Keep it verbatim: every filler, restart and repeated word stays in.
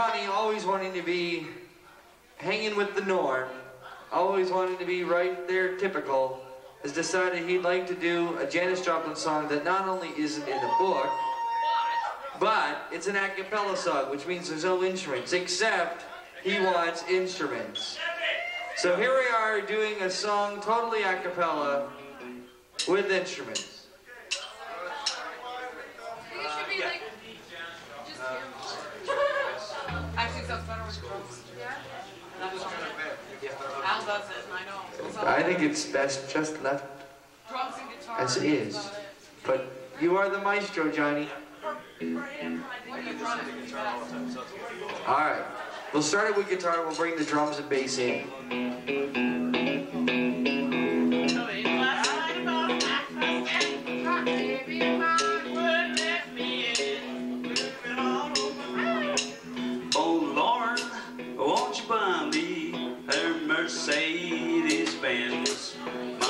Johnny, always wanting to be hanging with the norm, always wanting to be right there typical, has decided he'd like to do a Janis Joplin song that not only isn't in the book, but it's an a cappella song, which means there's no instruments, except he wants instruments. So here we are doing a song totally a cappella with instruments. You should be like, just actually sounds better with drums. Yeah? Al does it, and I know. I think it's best just left Drums and guitar as it is. But you are the maestro, Johnny. Alright, we'll start it with guitar, we'll bring the drums and bass in. Oh Lord, won't you buy me a Mercedes Benz?